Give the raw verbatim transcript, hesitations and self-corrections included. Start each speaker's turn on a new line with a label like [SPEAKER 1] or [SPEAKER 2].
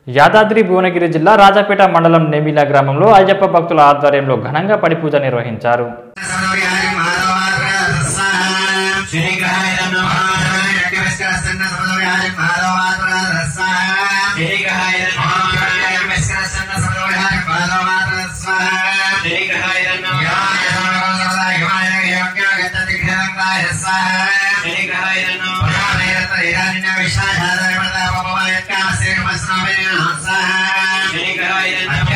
[SPEAKER 1] యాదాద్రి భువనగిరి జిల్లా రాజపేట మండలం నెమిలా గ్రామంలో అయ్యప్ప భక్తుల ఆధ్వర్యంలో ఘనంగా పడి పూజ నిర్వహించారు.
[SPEAKER 2] Shri